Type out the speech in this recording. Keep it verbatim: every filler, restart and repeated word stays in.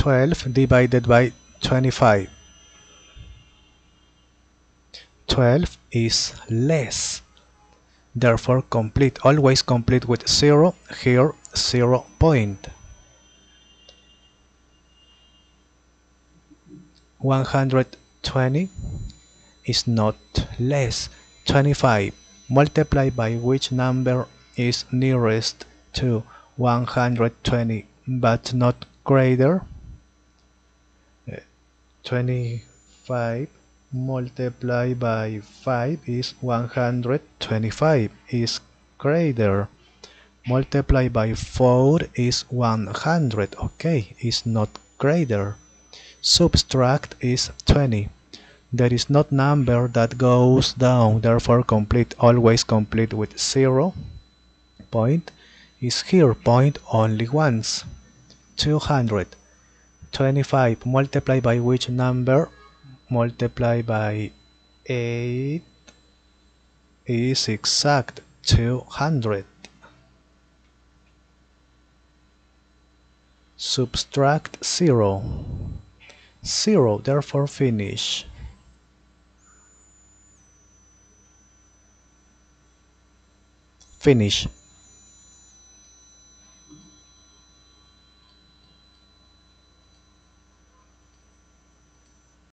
twelve divided by twenty-five. twelve is less. Therefore, complete, always complete with zero, here zero point. one hundred twenty is not less. twenty-five multiplied by which number is nearest to one hundred twenty but not greater? twenty-five multiplied by five is one hundred twenty-five, is greater. Multiplied by four is one hundred, okay, is not greater. Subtract is twenty. There is not number that goes down, therefore complete, always complete with zero. Point is here, point only once. two hundred. twenty-five multiplied by which number? Multiplied by eight is exact, two hundred. Subtract zero. zero, therefore finish. Finish.